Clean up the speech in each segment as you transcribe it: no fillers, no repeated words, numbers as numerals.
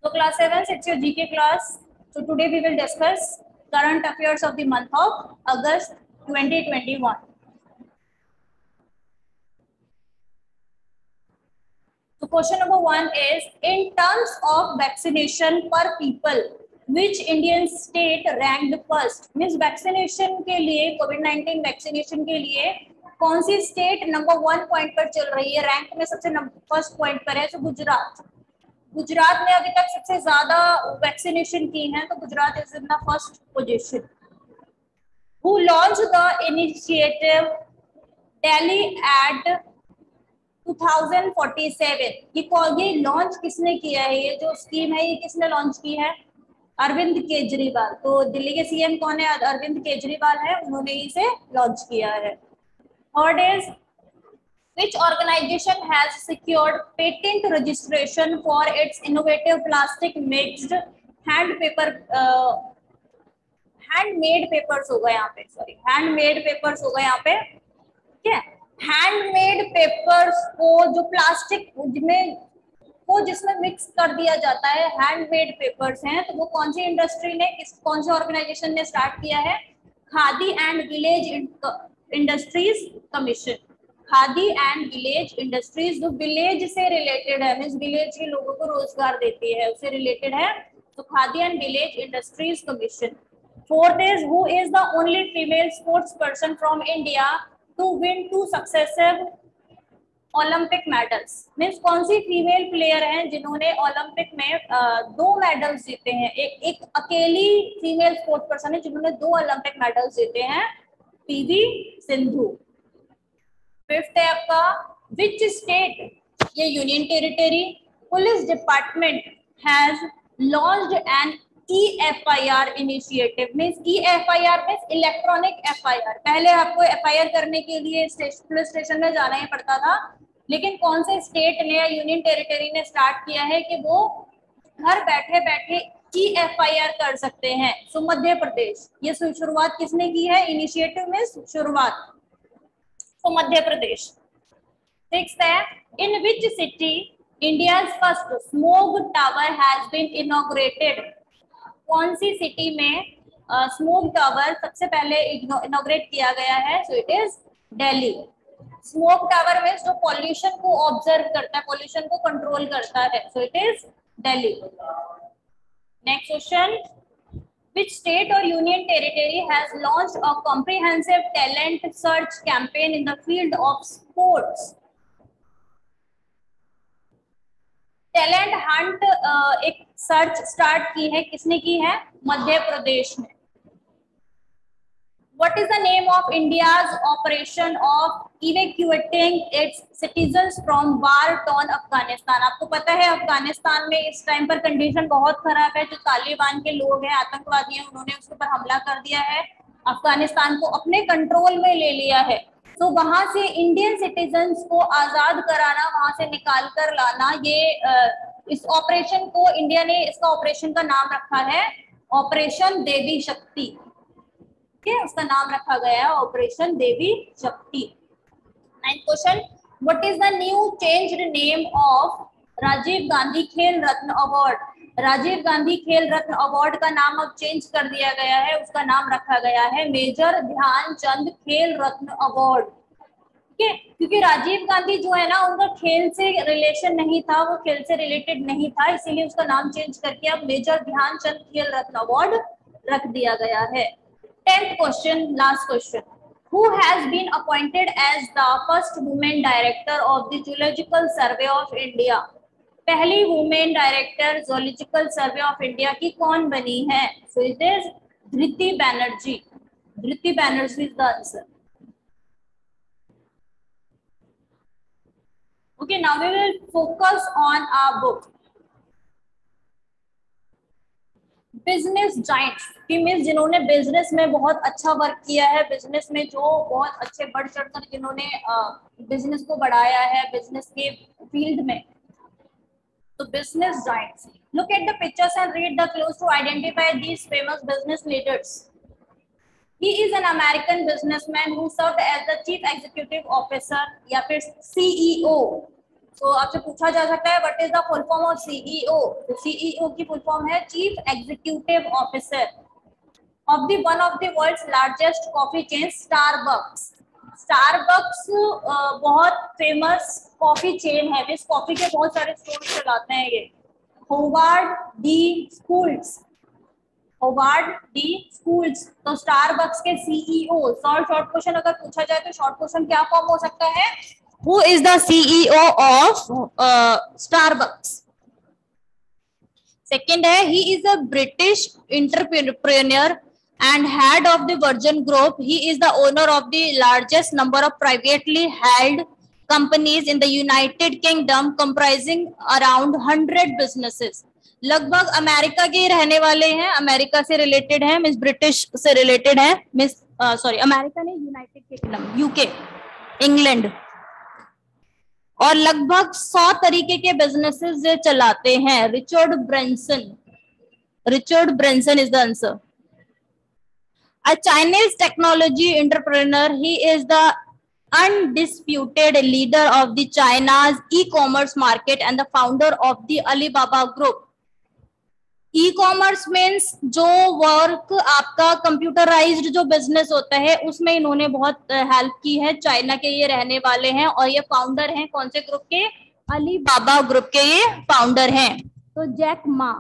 So class 7, it's your GK class. So today we will discuss current affairs of the month of August 2021. So question number 1 is, in terms of vaccination per people, which Indian state ranked first? Means vaccination के लिए, COVID-19 vaccination के लिए कौन सी state number 1 point पर चल रही है, rank में सबसे फर्स्ट पॉइंट पर है? तो गुजरात। गुजरात ने अभी तक सबसे ज्यादा वैक्सीनेशन की है, तो Gujarat is in the first position. Who launched the initiative Delhi at 2047? ये लॉन्च किसने किया है? ये जो स्कीम है ये किसने लॉन्च की है? अरविंद केजरीवाल। तो दिल्ली के सीएम कौन है? अरविंद केजरीवाल है, उन्होंने इसे लॉन्च किया है। Third is, which organization has secured patent registration for its innovative plastic mixed handmade papers होगा यहाँ पे, सॉरी handmade papers होगा यहाँ पे, ठीक है। हैंडमेड पेपर्स को जो प्लास्टिक जिसमें मिक्स कर दिया जाता है, हैंडमेड पेपर्स हैं, तो वो कौन सी इंडस्ट्री ने, कौन सी ऑर्गेनाइजेशन ने स्टार्ट किया है? Khadi and village industries commission. Khadi and village industries, जो विलेज से रिलेटेड है, मींस विलेज के लोगों को रोजगार देती है, उससे रिलेटेड है, तो Khadi and village industries commission. Fourth is, who is the only female sports person from India to win 2 successive Olympic medals? Means कौन सी फीमेल प्लेयर हैं जिन्होंने ओलंपिक में 2 मेडल्स जीते हैं? एक अकेली फीमेल स्पोर्ट्स पर्सन है जिन्होंने 2 ओलंपिक मेडल्स जीते हैं, पीवी सिंधु। फिफ्थ है आपका, विच स्टेट, ये union territory, police department has launched an EFIR initiative. Means EFIR means electronic FIR। पहले आपको FIR करने के लिए पुलिस स्टेशन में जाना ही पड़ता था, लेकिन कौन से स्टेट ने या यूनियन टेरिटरी ने स्टार्ट किया है कि वो घर बैठे बैठे EFIR कर सकते हैं? सो मध्य प्रदेश। ये शुरुआत किसने की है? इनिशिएटिव में शुरुआत तो मध्य प्रदेश। सिक्स्थ है, in which city India's first smoke tower has been inaugurated? कौन सी सिटी में स्मोक टावर सबसे पहले इनॉग्रेट किया गया है? So it is Delhi. Smoke tower में जो पॉल्यूशन को ऑब्जर्व करता है, पॉल्यूशन को कंट्रोल करता है, so it is Delhi. Next question, which state or union territory has launched a comprehensive talent search campaign in the field of sports? Talent hunt एक search start की है, किसने की है? मध्य प्रदेश में। What is the name of India's operation of evacuating its citizens from war-torn Afghanistan? आपको पता है अफगानिस्तान में इस टाइम पर कंडीशन बहुत खराब है। जो तालिबान के लोग हैं, आतंकवादी हैं, उन्होंने उसके ऊपर हमला कर दिया है, अफगानिस्तान को अपने कंट्रोल में ले लिया है। तो वहां से इंडियन सिटीजन्स को आजाद कराना, वहां से निकाल कर लाना, ये इस ऑपरेशन को इंडिया ने, इसका ऑपरेशन का नाम रखा है ऑपरेशन देवी शक्ति। ठीक है, उसका नाम रखा गया है operation Devi Shakti. Ninth question, what is the new changed name of Rajiv Gandhi Khel Ratna award? Rajiv Gandhi Khel Ratna award का नाम अब चेंज कर दिया गया है, उसका नाम रखा गया है मेजर ध्यानचंद खेल रत्न अवार्ड। ठीक है, क्योंकि राजीव गांधी जो है ना, उनका खेल से रिलेशन नहीं था, वो खेल से रिलेटेड नहीं था, इसीलिए उसका नाम चेंज करके अब मेजर ध्यानचंद खेल रत्न अवार्ड रख दिया गया है। 10th question, last question. Who has been appointed as the first woman director of the Zoological Survey of India? पहली women director zoological survey of India की कौन बनी है? So it is Dhriti Banerjee. Dhriti Banerjee is the answer. Okay, now we will focus on our book. Business giants, means जिन्होंने business में बहुत अच्छा work किया है, बिजनेस में जो बहुत अच्छे बढ़ चढ़कर जिन्होंने बिजनेस को बढ़ाया है, बिजनेस के फील्ड में, तो business giants. Look at the pictures and read the clues to identify these famous business leaders. He is an American businessman who served as the chief executive officer या फिर CEO तो आपसे पूछा जा सकता है what is the full form of CEO. तो CEO की फुल फॉर्म है chief executive officer of the one of the world's largest coffee chain Starbucks. Starbucks बहुत फेमस कॉफी चेन है, इस कॉफी के बहुत सारे स्टोर चलाते हैं ये। होवार्ड डी स्कूल्स, होवार्ड डी स्कूल्स, तो स्टारबक्स के सीईओ। शॉर्ट क्वेश्चन अगर पूछा जाए तो शॉर्ट क्वेश्चन क्या फॉर्म हो सकता है, who is the CEO of Starbucks. Second है he is a British entrepreneur and head of the Virgin Group. He is the owner of the largest number of privately held companies in the United Kingdom comprising around 100 businesses. लगभग America के रहने वाले हैं, America से related है, miss British से related है, miss sorry America ने यूनाइटेड किंगडम, यूके, इंग्लैंड, और लगभग 100 तरीके के बिजनेसेस चलाते हैं। Richard Branson, Richard Branson is the answer. A Chinese technology entrepreneur, he is the undisputed leader of the China's e-commerce market and the founder of the Alibaba Group. E-commerce means जो work आपका computerized जो business होता है उसमें इन्होंने बहुत help की है। चाइना के ये रहने वाले हैं और ये फाउंडर हैं कौन से ग्रुप के, अलीबाबा ग्रुप के ये फाउंडर हैं। तो जैक मा।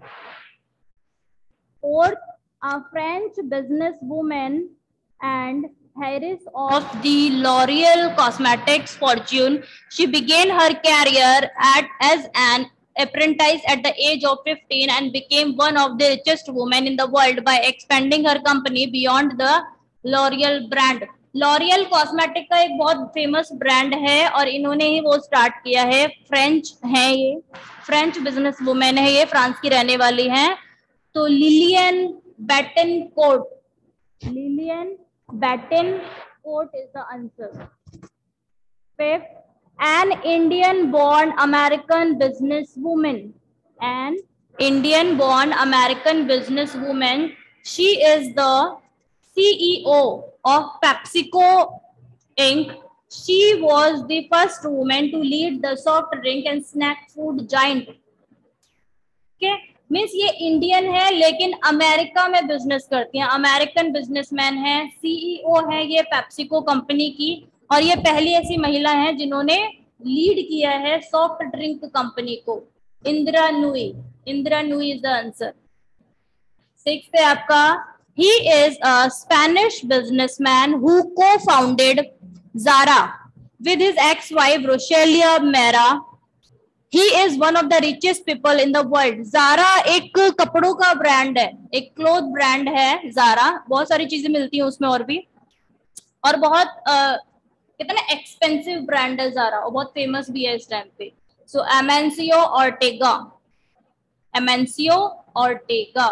और a French businesswoman and heiress of the L'Oreal Cosmetics fortune. She began her career as an apprentice at the age of 15 and became one of the richest women in the world by expanding her company beyond the L'Oreal brand. L'Oreal Cosmetics का एक बहुत famous brand है और इन्होंने ही वो start किया है। French है ये, फ्रेंच बिजनेस वुमेन है ये, फ्रांस की रहने वाली हैं। तो Lillian Bettencourt, Lillian Bettencourt is the answer. Fifth, an Indian-born American businesswoman, an Indian-born American businesswoman. She is the CEO of PepsiCo Inc. She was the first woman to lead the soft drink and snack food giant. Okay. Means ये Indian है लेकिन America में business करती हैं, American businessman है, CEO है ये PepsiCo company की, और ये पहली ऐसी महिला है जिन्होंने लीड किया है सॉफ्ट ड्रिंक कंपनी को। Indra Nooyi, Indra Nooyi is the answer. Sixth है आपका, he is a Spanish businessman who को founded Zara with his ex wife Rosalia Mera. He is one of the richest people in the world. Zara एक कपड़ों का brand है, एक cloth brand है Zara, बहुत सारी चीजें मिलती हैं उसमें और भी, और बहुत कितना एक्सपेंसिव ब्रांड है Zara और बहुत फेमस भी है इस टाइम पे। So Amancio Ortega, Amancio Ortega.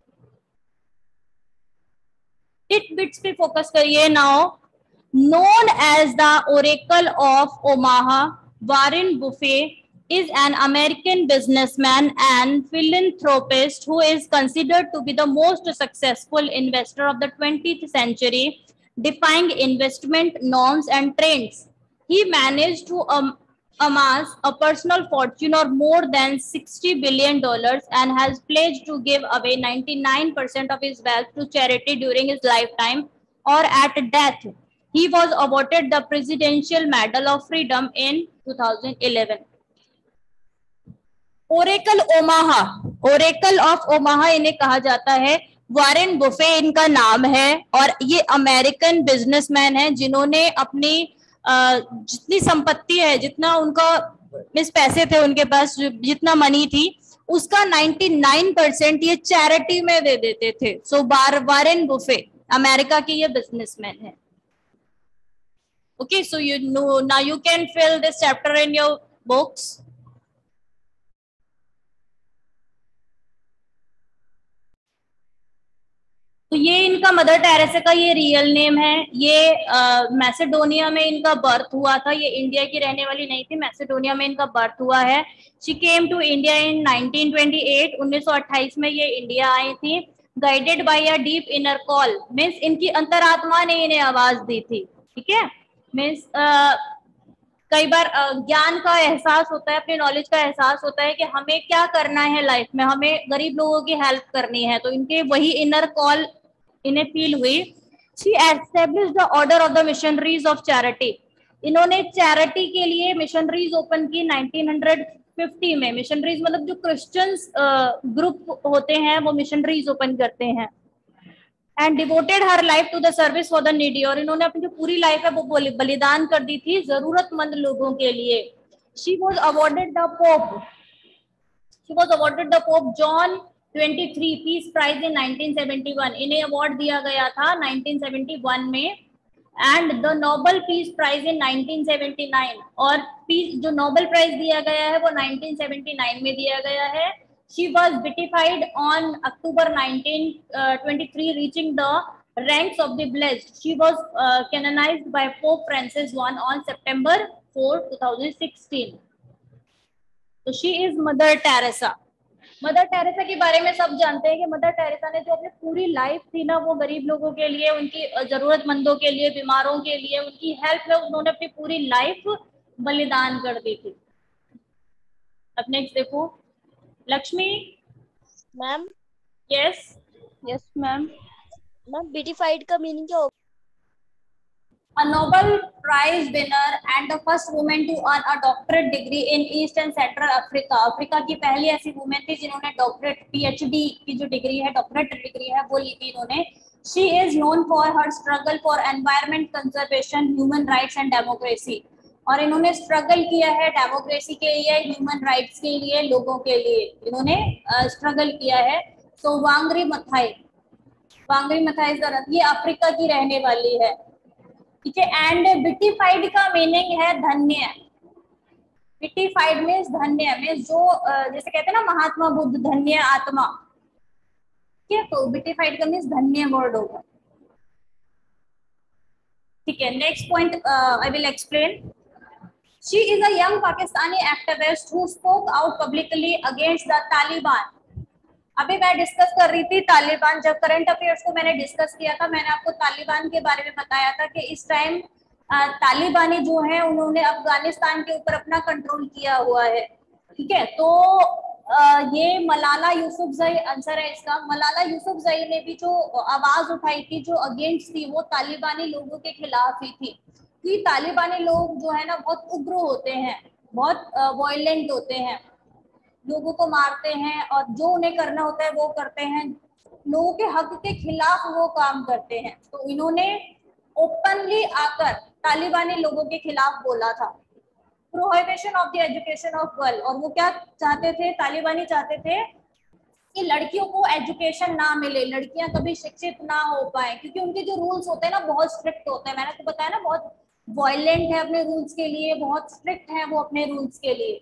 Titbits पे फोकस करिए now. Known as the oracle of Omaha, Warren Buffett is an American businessman and philanthropist who is considered to be the most successful investor of the 20th century, defying investment norms and trends. He managed to amass a personal fortune of more than $60 billion and has pledged to give away 99% of his wealth to charity during his lifetime or at death. He was awarded the Presidential Medal of Freedom in 2011. Oracle Omaha, oracle of Omaha इन्हें कहा जाता है। Warren buffet इनका नाम है और ये American businessman हैं जिन्होंने अपनी जितनी संपत्ति है, जितना उनका मिस पैसे थे उनके पास, जितना मनी थी उसका 99% ये चैरिटी में दे देते थे। सो वारेन बुफे अमेरिका के ये बिजनेसमैन है। Okay, so you know now you can fill this chapter in your books. तो ये इनका मदर टेरेसा का ये रियल नेम है। ये मैसेडोनिया में इनका बर्थ हुआ था, ये इंडिया की रहने वाली नहीं थी, मैसेडोनिया में इनका बर्थ हुआ है। She came to India in 1928, 1928 में ये इंडिया आई थी। Guided by a deep inner call, means इनकी अंतरात्मा ने इन्हें आवाज दी थी। ठीक है, मीन्स कई बार ज्ञान का एहसास होता है, अपने नॉलेज का एहसास होता है कि हमें क्या करना है लाइफ में, हमें गरीब लोगों की हेल्प करनी है, तो इनके वही इनर कॉल इन्हें फील हुई। She establish the order of the missionaries of charity. इन्होंने चैरिटी के लिए मिशनरीज ओपन की 1950 में। मिशनरीज मतलब जो क्रिश्चियंस ग्रुप होते हैं वो मिशनरीज ओपन करते हैं। And devoted her life to the service for the needy, और इन्होंने अपनी जो पूरी लाइफ है वो बलिदान कर दी थी जरूरतमंद लोगों के लिए। She was awarded the pope she was awarded the pope John 23 peace prize in 1971। इन्हें अवार्ड दिया गया था 1971 में। And the Nobel peace prize in 1979, और पीस जो नोबेल प्राइज दिया गया है वो 1979 में दिया गया है। She was beatified on October 1923, reaching the ranks of the blessed. She was canonized by Pope Francis I on September 4, 2016. So she is Mother Teresa. Mother Teresa के बारे में सब जानते हैं कि मदर टेरेसा ने जो अपनी पूरी लाइफ थी ना वो गरीब लोगों के लिए, उनकी जरूरतमंदों के लिए, बीमारों के लिए, उनकी हेल्प में उन्होंने अपनी पूरी लाइफ बलिदान कर दी थी। अब नेक्स्ट देखो, Lakshmi. Ma'am. Yes yes ma'am. Ma'am beatified का मीनिंग क्या होगा? A Nobel Prize winner and the first woman to earn a doctorate degree in East and Central Africa. Africa की पहली ऐसी वुमेन थी जिन्होंने डॉक्टरेट PhD की जो डिग्री है, डॉक्टरेट डिग्री है, वो ली थी इन्होंने। She is known for her struggle for environment conservation, human rights and democracy. और इन्होंने स्ट्रगल किया है डेमोक्रेसी के लिए, ह्यूमन राइट्स के लिए, लोगों के लिए इन्होंने स्ट्रगल किया है। तो वांगरी मथाई ये अफ्रीका की रहने वाली है, ठीक है। एंड बिटिफाइड का मीनिंग है धन्य। बिटिफाइड मीन्स धन्य, मीन्स जो जैसे कहते हैं ना महात्मा बुद्ध धन्य आत्मा, ठीक है, तो बिटिफाइड का मीन्स धन्य वर्ड होगा, ठीक है। Next point I will explain. She is a young Pakistani activist who spoke out publicly against the Taliban. अभी मैं डिस्कस कर रही थी तालिबान, जब करंट अफेयर्स को मैंने डिस्कस किया था, मैंने आपको तालिबान के बारे में बताया था कि इस टाइम तालिबानी जो है उन्होंने अफगानिस्तान के ऊपर अपना कंट्रोल किया हुआ है, ठीक है। तो ये मलाला यूसुफजई आंसर है इसका। मलाला यूसुफजई ने भी जो आवाज उठाई थी, जो अगेंस्ट थी, वो तालिबानी लोगों के खिलाफ ही थी। कि तालिबानी लोग जो है ना बहुत उग्र होते हैं, बहुत वायलेंट होते हैं, लोगों को मारते हैं और जो उन्हें करना होता है वो करते हैं, लोगों के हक के खिलाफ वो काम करते हैं। तो इन्होंने ओपनली आकर तालिबानी लोगों के खिलाफ बोला था। Prohibition of the education of girl, और वो क्या चाहते थे, तालिबानी चाहते थे कि लड़कियों को एजुकेशन ना मिले, लड़कियां कभी शिक्षित ना हो पाए, क्योंकि उनके जो रूल्स होते हैं ना बहुत स्ट्रिक्ट होते हैं। मैंने तो बताया ना बहुत वायलेंट है अपने रूल्स के लिए, बहुत स्ट्रिक्ट है वो अपने रूल्स के लिए।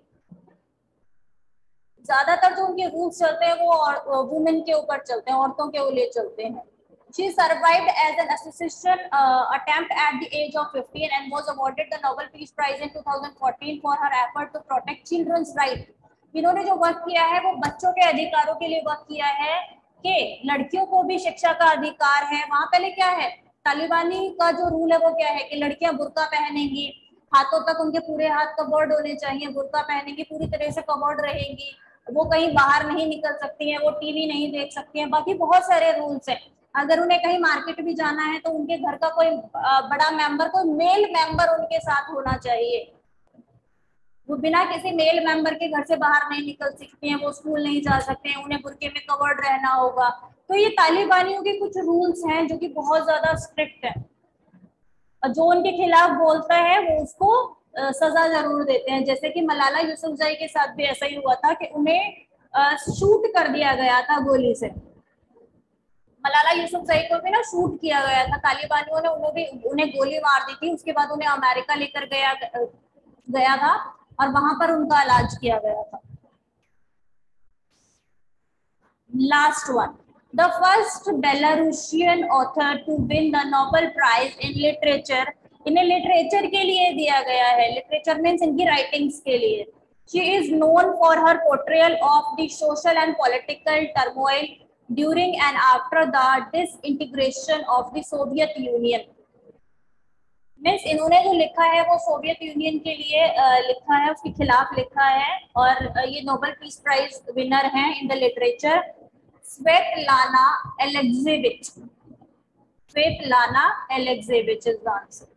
ज्यादातर जो उनके रूल्स चलते हैं वो वुमेन के ऊपर चलते हैं, औरतों के लिए चलते हैं। She survived as an assassination attempt at the age of 15 and was awarded the Nobel Peace Prize in 2014 for her effort to protect children's rights. इन्होंने जो वर्क किया है वो बच्चों के अधिकारों के लिए वर्क किया है कि लड़कियों को भी शिक्षा का अधिकार है। वहां पहले क्या है, तालिबानी का जो रूल है वो क्या है कि लड़कियां बुर्का पहनेंगी, हाथों तक उनके पूरे हाथ कवर्ड होने चाहिए, बुर्का पहनेंगी, पूरी तरह से कवर्ड रहेंगी, वो कहीं बाहर नहीं निकल सकती हैं, वो टीवी नहीं देख सकती हैं, बाकी बहुत सारे रूल्स हैं। अगर उन्हें कहीं मार्केट भी जाना है तो उनके घर का कोई बड़ा मेंबर, कोई मेल मेंबर उनके साथ होना चाहिए। वो बिना किसी मेल मेंबर के घर से बाहर नहीं निकल सकती हैं, वो स्कूल नहीं जा सकते हैं, उन्हें बुर्के में कवर्ड रहना होगा। तो ये तालिबानियों के कुछ रूल्स हैं जो कि बहुत ज्यादा स्ट्रिक्ट है, और जो उनके खिलाफ बोलता है वो उसको सजा जरूर देते हैं। जैसे कि मलाला यूसुफजई के साथ भी ऐसा ही हुआ था कि उन्हें शूट कर दिया गया था गोली से। मलाला यूसुफजई को भी ना शूट किया गया था, तालिबानियों ने उन्हें गोली मार दी थी। उसके बाद उन्हें अमेरिका लेकर गया था और वहां पर उनका इलाज किया गया था। Last one, the first Belarusian author to win the Nobel prize in literature. इन्हें लिटरेचर के लिए दिया गया है, लिटरेचर मीन्स इनकी राइटिंग्स के लिए। She is known for her portrayal of the social and political turmoil during and after the disintegration of the Soviet Union. Means इन्होंने जो लिखा है वो सोवियत यूनियन के लिए लिखा है, उसके खिलाफ लिखा है। और ये नोबेल पीस प्राइज विनर हैं in the literature, Svetlana Alexievich. Svetlana Alexievich is the answer.